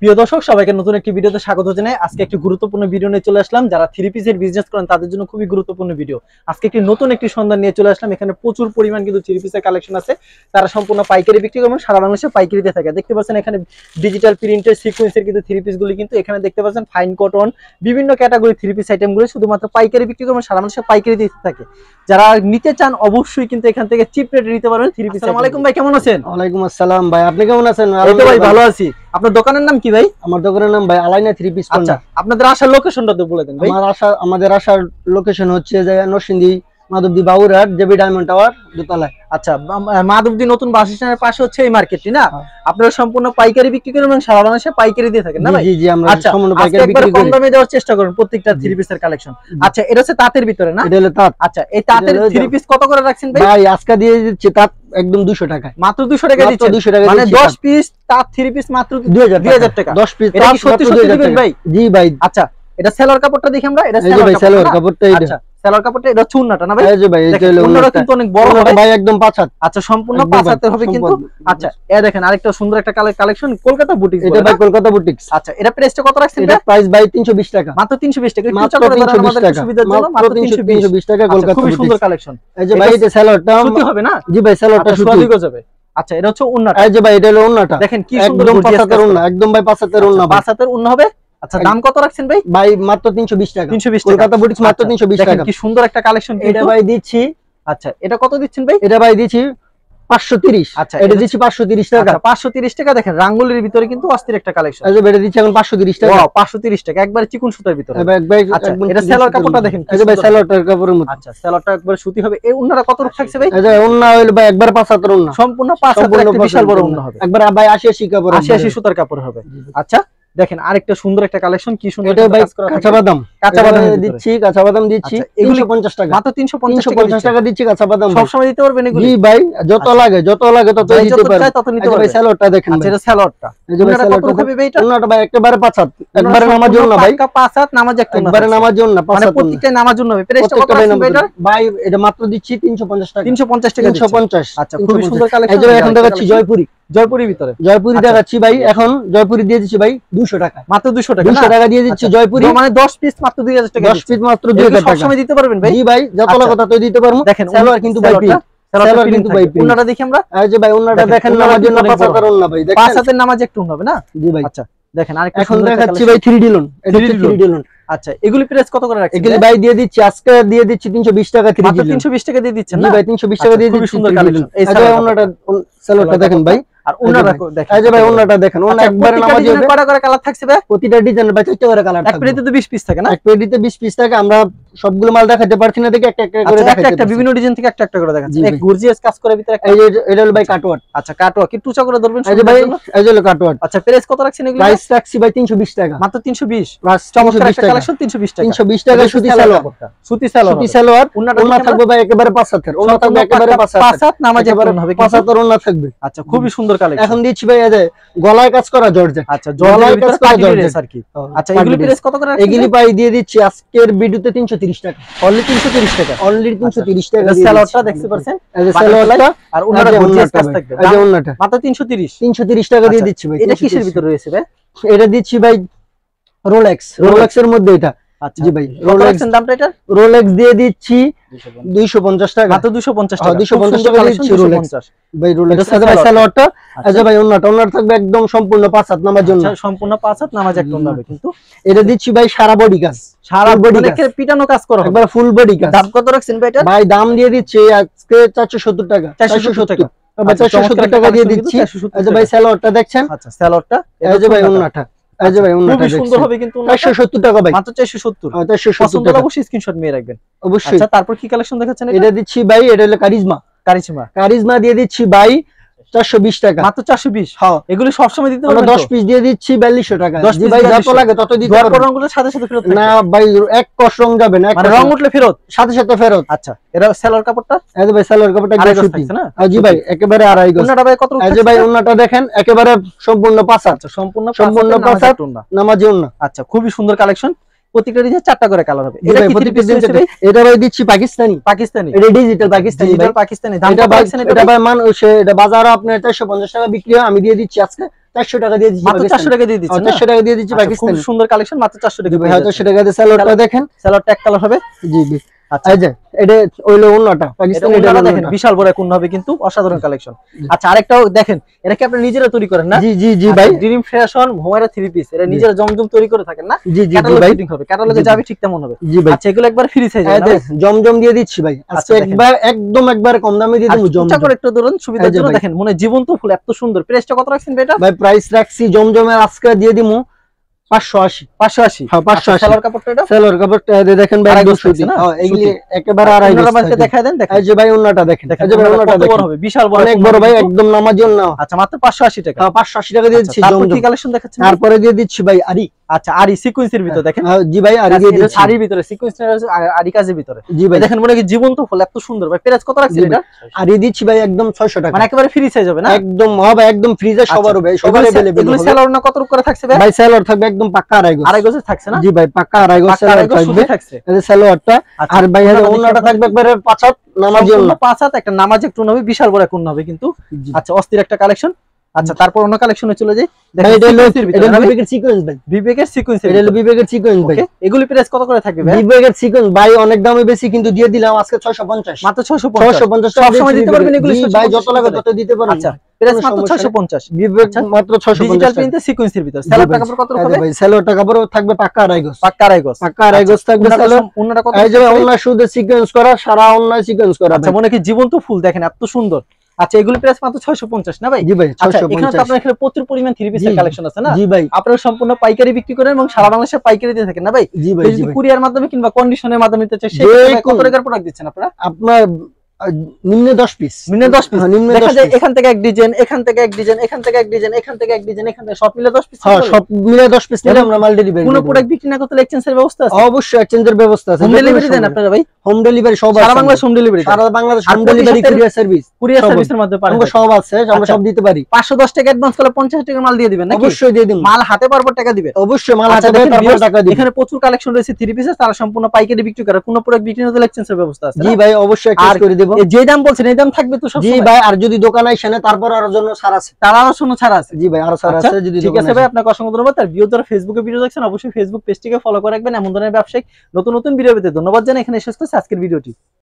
প্রিয় দর্শক সবাইকে নতুন একটি ভিডিওতে স্বাগত জানাই। আজকে একটি গুরুত্বপূর্ণ ভিডিও নিয়ে চলে আসলাম। যারা থ্রি পিসের বিজনেস করেন তাদের জন্য খুবই গুরুত্বপূর্ণ ভিডিও। আজকে একটি নতুন একটি সন্ধান নিয়ে চলে আসলাম। এখানে প্রচুর পরিমাণ কিন্তু থ্রি পিসের কালেকশন আছে। তারা সম্পূর্ণ পাইকারি বিক্রি করেন, সারা বাংলাদেশে পাইকারিতে থাকে। দেখতে পাচ্ছেন এখানে ডিজিটাল প্রিন্টের সিকোয়েন্সের কিন্তু থ্রি পিসগুলি কিন্তু এখানে দেখতে পাচ্ছেন ফাইন কটন বিভিন্ন ক্যাটাগরি থ্রি পিস আইটেমগুলো শুধুমাত্র পাইকারি বিক্রি করেন, সারা বাংলাদেশে পাইকারিতে থাকে। যারা নিতে চান অবশ্যই কিন্তু এখান থেকে চিপ রেটে নিতে পারবেন থ্রি পিস। আসসালামু আলাইকুম ভাই, কেমন আছেন? ওয়ালাইকুম আসসালাম ভাই, আপনি কেমন আছেন? এই তো ভাই ভালো আছি। আপনার দোকানের নাম কি ভাই? আমার দোকানের নাম ভাই আলাইনা থ্রি পিস। আচ্ছা, আপনাদের আসার লোকেশনটা তো বলে দেন ভাই। আমাদের আসার লোকেশন হচ্ছে যে Narsingdi Madhabdi Baburhat JB diamond tower দোতলায়। আচ্ছা, মাধবদী নতুন বাস স্ট্যান্ডের পাশে হচ্ছে এই মার্কেটটি না? আপনারা সম্পূর্ণ পাইকারি বিক্রি করেন এবং সারা বাংলাদেশে পাইকারি দিয়ে থাকেন না ভাই? জি জি, আমরা সম্পূর্ণ পাইকারি বিক্রি করি। কম দামে দেওয়ার চেষ্টা করেন প্রত্যেকটা থ্রি পিসের কালেকশন। আচ্ছা, এটা হচ্ছে তাঁতের ভিতরে না? এটা হলো তাঁত। আচ্ছা, এই তাঁতের থ্রি পিস কত করে রাখছেন ভাই? ভাই আজকে দিয়ে দিচ্ছি তাঁত একদম 200 টাকায়। মাত্র 200 টাকা দিচ্ছেন? 200 টাকা মানে 10 পিস তাঁত থ্রি পিস মাত্র 2000 টাকা। 10 পিস এটা কি সত্যি সত্যি দিবেন ভাই? জি ভাই। আচ্ছা, এটা সেলর কাপড়টা দেখি আমরা। এটা সেলর কাপড়টা এটা। আচ্ছা, সেলর কাপড়টা এটা চুন্নাটা না ভাই? এই যে ভাই, এই যে ওন্নাটা কিন্তু অনেক বড় হবে ভাই, একদম 5 হাত। আচ্ছা, সম্পূর্ণ 5 হাতের হবে কিন্তু। আচ্ছা, এই দেখেন আরেকটা সুন্দর একটা কালেকশন কলকাতা বুটিক্স। এটা ভাই কলকাতা বুটিক্স। আচ্ছা, এটা প্রাইসটা কত রাখছেন? এটা প্রাইস ভাই 320 টাকা। মাত্র 320 টাকা। মাত্র 320 টাকা। সুবিধার জন্য মাত্র 320 টাকা কলকাতা। খুব সুন্দর কালেকশন। এই যে ভাই, এটা সেলরটা সুতি হবে না? জি ভাই, সেলরটা সুতি হয়ে যাবে। আচ্ছা, এটা হচ্ছে ওন্নাটা। এই যে ভাই, এটা হলো ওন্নাটা। দেখেন কি সুন্দর একদম 5 হাতের ওন্না, একদম ভাই 5 হাতের ওন্না। 5 হাতের ওন্না হবে। আচ্ছা, দাম কত রাখছেন ভাই? ভাই মাত্র 320 টাকা। 320 টাকা কলকাতা বুটিক্স মাত্র 320 টাকা। দেখেন কি সুন্দর একটা কালেকশন। এটা ভাই দিচ্ছি। আচ্ছা, এটা কত দিচ্ছেন ভাই? এটা ভাই দিচ্ছি 530। আচ্ছা, এটা দিচ্ছি 530 টাকা। 530 টাকা। দেখেন রাঙ্গুলির ভিতরে কিন্তু অস্থির একটা কালেকশন। এই যে এটা দিচ্ছি এখন 530 টাকা। ওয়াও, 530 টাকা একবারে চিকন সুতার ভিতরে। আচ্ছা, এটা সেলর কাপড়টা দেখেন। এই যে ভাই, সেলরটার কাপড়ের মতো। আচ্ছা, সেলরটা একবারে সুতি হবে। এই ওন্নাটা কত রূপ থাকছে ভাই? এই যে ওন্না হইলো ভাই একবার 5 হাতের ওন্না। সম্পূর্ণ 5 হাতের একটা বিশাল বড় ওন্না হবে। একবার ভাই 80 কাপড়, 80 সুতার কাপড় হবে। আচ্ছা, দেখেন আরেকটা সুন্দর একটা কালেকশন। কি সুন্দর এটা ভাই কাঁচা বাদাম। কাঁচা বাদাম দিচ্ছি, কাঁচা বাদাম দিচ্ছি 350 টাকা। মাত্র 350 টাকা দিচ্ছি কাঁচা বাদাম। সব সময় দিতে পারবেন এগুলো? জি ভাই, যত লাগে তত দিতে পারবেন। এই যে ভাই সেলরটা দেখেন। আচ্ছা, এটা সেলরটা। এই যে ভাই, সেলরটা হবে ভাই। এটা ওন্নাটা ভাই একেবারে 5 হাত, একবারে নামার জন্য ভাই। 5 হাত নামাজ একটা একবারে নামার জন্য 5 মানে হাত। প্রত্যেকটা নামার জন্য হবে। প্রাইসটা কত রাখছেন ভাই এটা? ভাই এটা মাত্র দিচ্ছি 350 টাকা। 350 টাকা। 350। আচ্ছা, খুবই সুন্দর কালেকশন। এই যে এখন দেখাচ্ছি জয়পুরের ভিতরে। জয়পুরি দেখাচ্ছি ভাই। এখন জয়পুরি দিয়ে দিচ্ছি ভাই 200 টাকা। মাত্র 200 টাকা। 200 টাকা দিয়ে দিচ্ছি জয়পুরি। মানে 10 পিস মাত্র 2000 টাকা। 10 পিস মাত্র 2000 টাকা। সব সময় দিতে পারবেন ভাই? জি ভাই, যত লাগে তত দিতে পারবো। দেখেন সেলর কিন্তু ভাই সেলর কিন্তু ভাই ওন্নাটা দেখি আমরা। এই যে ভাই, ওন্নাটা দেখেন নামার জন্য 5 হাতের ওন্না ভাই। দেখেন 5 হাতের নামাজ একটু হবে না? জি ভাই। আচ্ছা, দেখেন আরেকটা এখন দেখাচ্ছি ভাই 3D লোন। এটা 3D লোন। আচ্ছা, এগুলি প্রাইস কত করে রাখছেন? এগুলি ভাই দিয়ে দিচ্ছি আজকে দিয়ে দিচ্ছি 320 টাকা। 3D লোন 320 টাকা দিয়ে দিচ্ছেন জি না ভাই? 320 টাকা দিয়ে দিচ্ছি। সুন্দর কালেকশন। এই যে ওন্নাটা, সেলরটা দেখেন ভাই। আর ওন্নাটা দেখেন। এই যে ভাই, ওন্নাটা দেখেন। ওন্না একবারে নামাজ হবে। কয়টা করে কালার থাকছে ভাই? প্রতিটা ডিজাইনের ভাই 4টা করে কালার থাকবে। এক পেটিতে তো 20 পিস থাকে না? এক পেটিতে 20 পিস থাকে। আমরা সবগুলো মাল দেখাতে পারছি না, দেখে একটা করে দেখাচ্ছি। একটা বিভিন্ন ডিজাইন থেকে একটা করে দেখাচ্ছি। এক গর্জিয়াস কাজ করে ভিতরে একটা। এই যে এটা হলো ভাই কাটওয়ার্ক। আচ্ছা, কাটওয়ার্ক কি টুচা করে ধরবেন? এই যে ভাই, এই যে হলো কাটওয়ার্ক। আচ্ছা, প্রাইস কত রাখছেন এগুলো? প্রাইস রাখছি ভাই 320 টাকা। মাত্র 320। চমৎকার একটা কালেকশন। 320 টাকা। 320 টাকা সুতি সালোয়ার। সুতি সালোয়ার। সুতি সালোয়ার। ওন্না থাকবে ভাই একেবারে 5 হাতের। ওন্না থাকবে একেবারে 5 হাত নামাজ একটা হবে। 5 হাতের ওন্না থাকবে। আচ্ছা, খুবই সুন্দর কালেকশন। এখন দিচ্ছি ভাই এই যে গলায় কাজ করা জর্জেট। আচ্ছা, গলায় কাজ করা জর্জেট আর কি। আচ্ছা, এগুলি প্রাইস কত করে রাখছেন? এগুলি ভাই দিয়ে দিচ্ছি আজকের ভিডিওতে 330 টাকা। অনলি 330 টাকা। অনলি 330 টাকা। এই সালোয়ারটা দেখতে পাচ্ছেন? এই যে সালোয়ারটা আর ওন্নাটা গর্জিয়াস কাজ থাকবে। এই যে ওন্নাটা মাত্র 330 টাকা দিয়ে দিচ্ছি ভাই। এটা কিসের ভিতর রয়েছে ভাই? এটা দিচ্ছি ভাই রোলেক্স এর মধ্যে এটা। আচ্ছা জি ভাই, রোলেক্স দামটা এটা? রোলেক্স দিয়ে দিচ্ছি 250 টাকা। মাত্র 250 টাকা। 250 টাকা দিচ্ছি রোলেক্স ভাই। রোলেক্স আছে ভাই সালোয়ারটা। আচ্ছা ভাই, ওন্নাটা থাকবে একদম সম্পূর্ণ 5 হাত নামার জন্য। আচ্ছা, সম্পূর্ণ 5 হাত নামাজ একটা ওন্না হবে কিন্তু। এটা দিচ্ছি ভাই সারা বডি কাজ। সারা বডি কাজ, পিটানো কাজ করা হবে। একবার ফুল বডি কাজ। দাম কত রাখছেন ভাই এটা? ভাই দাম দিয়ে দিচ্ছি আজকে 470 টাকা। 470 টাকা। 470 টাকা দিয়ে দিচ্ছি। আচ্ছা ভাই, সালোয়ারটা দেখছেন? আচ্ছা, সালোয়ারটা। এই যে ভাই ওন্নাটা। এই যে ভাই ওন্নাটা খুব সুন্দর হবে কিন্তু। 470 টাকা ভাই। মাত্র 470। 470 টাকা। অবশ্যই স্ক্রিনশট নিয়ে রাখবেন অবশ্যই। আচ্ছা, তারপর কি কালেকশন দেখাচ্ছেন? এটা দিচ্ছি ভাই, এটা হলো কারিজমা দিয়ে দিচ্ছি ভাই 420 টাকা। মাত্র 420। হ্যাঁ, এগুলো সব সময় দিতে পারবেন? 10 পিস দিয়ে দিচ্ছি 4200 টাকা। জি ভাই, যত লাগে তত দিতে পারবেন। রংগুলো সাথে সাথে ফেরত না ভাই, এক কস রং যাবে না, মানে রং উঠলে ফেরত, সাথে সাথে ফেরত। আচ্ছা, এটা সেলর কাপড়টা? এই যে ভাই, সেলর কাপড়টা একদম সুতি না? জি ভাই, একেবারে আড়াই গজ। ওন্নাটা ভাই কত? এই যে ভাই, ওন্নাটা দেখেন একেবারে সম্পূর্ণ 5 হাত। সম্পূর্ণ 5 হাত নামাজি ওন্না। আচ্ছা, খুবই সুন্দর কালেকশন। প্রত্যেকটা ডিজাইন 4টা করে কালার হবে। এটা কি থ্রি পিস হিসেবে? এটা ভাই দিচ্ছি পাকিস্তানি। এটা ডিজিটাল পাকিস্তানি ভাই। পাকিস্তানি। দাম কত রাখছেন এটা? এটা ভাই এটা বাজারে আপনার 450 টাকা বিক্রি হয়, আমি দিয়ে দিচ্ছি আজকে 400 টাকা দিয়ে দিচ্ছি, মাত্র 400 টাকা দিয়ে দিচ্ছেন। 400 টাকা দিয়ে দিচ্ছি খুব পাকিস্তানি। সুন্দর কালেকশন, মাত্র 400 টাকা ভাই 400 টাকা দিয়ে সালোয়ারটা দেখেন, সালোয়ারটা এক কালার হবে। জি জি। আচ্ছা এই যে এটা হইলো ওন্নাটা পাকিস্তানি, এটা এটা দেখেন বিশাল বড় কোন হবে কিন্তু অসাধারণ কালেকশন। আচ্ছা আরেকটাও দেখেন, এটা কি আপনি নিজেরা তৈরি করেন না? জি জি জি ভাই, ড্রিম ফ্যাশন হুমায়রা 3 পিস এটা নিজেরা জমজম তৈরি করে থাকেন না? জি জি ক্যাটালগ ভাই, ফিটিং হবে, ক্যাটালগে যাবে ঠিক তেমন হবে। জি ভাই। আচ্ছা এগুলো একবার ফ্রি সাইজ এই যে জমজম দিয়ে দিচ্ছি ভাই আজকে, দেখেন। একবার একদম একবার কম দামে দিয়ে দেবো জমজম জমজম। করে একটু ধরুন সুবিধার এই যে জন্য ভাই। দেখেন মনে জীবন্ত ফুল এত সুন্দর। প্রাইসটা কত রাখছেন ভাই এটা? ভাই প্রাইস রাখছি জমজমের আজকে দিয়ে দিমু 580। 580। হ্যাঁ 580। সালোয়ার কাপড়টা এটা সেলর কাপড়টা দেখেন ভাই, আড়াই একদম গজ থাকছে সুতি। না? হ্যাঁ এগুলি সুতি। একেবারে আড়াই গজ আপনারা থাকে। দেখায় দেন দেখেন। এই যে ভাই ওন্নাটা দেখেন, এই যে ভাই ওন্নাটা কত বড় দেখেন, হবে, বিশাল বড় অনেক বড় ভাই, একদম নামাজি ওন্না। আচ্ছা মাত্র 580 টাকা। হ্যাঁ 580 টাকা দিয়ে দিচ্ছি তারপর জমজম। কি কালেকশন দেখাচ্ছেন? তারপরে দিয়ে দিচ্ছি ভাই আরি। আচ্ছা আরি সিকোয়েন্সের ভিতর দেখেন। হ্যাঁ জি ভাই আরি দিয়ে দিচ্ছি। আরির ভিতরে সিকোয়েন্সের আরি কাজের ভিতরে। জি ভাই দেখেন মনে কি জীবন্ত ফুল এত সুন্দর ভাই। প্রাইস কত রাখছেন এটা? আরি দিচ্ছি ভাই একদম 600 টাকা, মানে একেবারে ফ্রি সাইজ হবে না? একদম হবে, একদম ফ্রিজে সবার হবে, সবার अवेलेबल এগুলো হবে। সেলর না কত করে থাকছে ভাই? ভাই সেলর থাকবে একদম পাক্কা আড়াই গজ। আড়াই গজে থাকছে না? জি ভাই পাক্কা আড়াই গজ পাক্কা সেলর আড়াই গজ থাকবে। সুতি থাকছে। এই যে সেলরটা, আচ্ছা, আর ভাই ওন্নাটা ওন্নাটা দেখি থাকবে একবারে পাঁচাত নামাজি ওন্না। পাঁচ হাত একটা নামাজ একটু হবে, বিশাল বড় কোন হবে কিন্তু। জি। আচ্ছা অস্থির একটা কালেকশন। আচ্ছা তারপর অন্য কালেকশনে চলে যাই। ভাই এটা হলো সিকোয়েন্সের ভিতরে এটা না ভাই? বিবেকের সিকোয়েন্স ভাই, বিবেকের সিকোয়েন্সের এটা হলো ভিতরে। বিবেকের সিকোয়েন্স ভাই। ওকে এগুলি প্রাইস কত করে থাকবে ভাই? বিবেকের সিকোয়েন্স ভাই অনেক দামে বেশি, কিন্তু দিয়ে দিলাম আজকে 650। মাত্র 650। 650 সব সময় দিতে পারবেন এগুলি? জি ভাই যত লাগে তত দিতে পারেন। আচ্ছা প্রাইস কোনো মাত্র সমস্যা নেই। 650। বিবেক আচ্ছা, মাত্র 650 ডিজিটাল টাকা। প্রিন্টে সিকোয়েন্সের ভিতর। সেলর টাকা কত হবে? ভাই সেলর টাকা পরে থাকবে পাক্কা আড়াই গজ, পাক্কা আড়াই গজ। পাক্কা আড়াই গজ থাকবে সেলর। অন্যটা কত? এই যে ওন্না শুধু সিকোয়েন্স করা, সারা ওন্না সিকোয়েন্স করা। আচ্ছা মনে কি জীবন্ত ফুল দেখেন এত সুন্দর। আচ্ছা এগুলি প্রাইস মাত্র 650 না ভাই? জি ভাই আচ্ছা এখানে তো 650। আপনার এখানে প্রচুর পরিমাণ থ্রি পিসের জি, কালেকশন আছে না? জি ভাই, আপনারা সম্পূর্ণ পাইকারি বিক্রি করেন এবং সারা বাংলাদেশে পাইকারি দিয়ে থাকেন না ভাই? জি ভাই, কেউ জি যদি ভাই। কুরিয়ার মাধ্যমে কিংবা কন্ডিশনের মাধ্যমে নিতে চায় যে সেক্ষেত্রে কত কোনো- টাকার প্রোডাক্ট দিচ্ছেন আপনারা? আপনার নিম্নে 10 পিস, মিনিমাম 10 পিস। হ্যাঁ, নিম্নে দেখা 10 যায় পিস। এখান থেকে এক ডিজাইন, এখান থেকে এক ডিজাইন, এখান থেকে এক ডিজাইন, এখান থেকে এক ডিজাইন, এখান থেকে সব মিলে 10 পিস। হ্যাঁ সব মিলে 10 পিস নিলে আমরা মাল ডেলিভারি কোন করব। প্রোডাক্ট বিক্রি না করতে এক্সচেঞ্জের ব্যবস্থা আছে? অবশ্যই এক্সচেঞ্জের ব্যবস্থা আছে। হোম ডেলিভারি দেন আপনারা ভাই? হোম ডেলিভারি সব আছে। সারা বাংলাদেশ হোম ডেলিভারি সারা বাংলাদেশ আর হোম প্রতি ডেলিভারি, সপ্তাহে কুরিয়ার সার্ভিস, কুরিয়ার সব সার্ভিসের মধ্যে পারেন। আমরা সব আছে, আমরা আচ্ছা। সব দিতে পারি। 510 টাকা অ্যাডভান্স করলে 50 টাকা মাল দিয়ে দিবেন নাকি? অবশ্যই দিয়ে দিন, মাল হাতে পাওয়ার পর টাকা দিবেন। অবশ্যই মাল আচ্ছা, হাতে পেয়ে দেখেন তারপর viewers, টাকা দিবেন। এখানে প্রচুর কালেকশন রয়েছে থ্রি পিসের, তারা সম্পূর্ণ পাইকারি বিক্রি করে। কোন প্রোডাক্ট বিক্রি না হলে এক্সচেঞ্জের ব্যবস্থা আছে? জি ভাই অবশ্যই এক্সচেঞ্জ করে দেব। এই যে দাম বলছেন এই দাম থাকবে তো সব জি সময়? ভাই, আর যদি দোকানে আসেন তারপর আরো জন্য ছাড় আছে। তারাও শোনো ছাড়া আছে। জি ভাই আরো ছাড় আচ্ছা, আছে যদি ঠিক দোকানে আছে ভাই, আসেন। আপনাকে অসংখ্য ধন্যবাদ। আর ভিডিও যারা ফেসবুকে ভিডিও দেখছেন অবশ্যই ফেসবুক পেজটিকে ফলো করে রাখবেন। এমন ধরনের ব্যবসায়িক নতুন নতুন ভিডিও পেতে ধন্যবাদ জানাই। এখানে শেষ করছি আজকের ভিডিওটি।